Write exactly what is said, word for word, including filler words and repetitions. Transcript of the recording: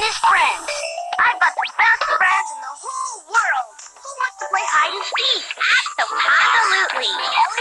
his friends. I've got the best friends in the whole world. Who wants to play hide and seek? Absolutely.